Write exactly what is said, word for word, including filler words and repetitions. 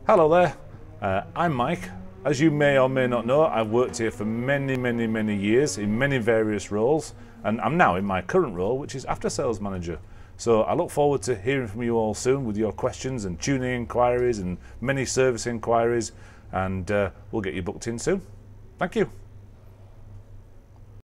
Hello there, uh, I'm Mike. As you may or may not know, I've worked here for many, many, many years in many various roles, and I'm now in my current role, which is after sales manager. So I look forward to hearing from you all soon with your questions and tuning inquiries and many service inquiries, and uh, we'll get you booked in soon. Thank you.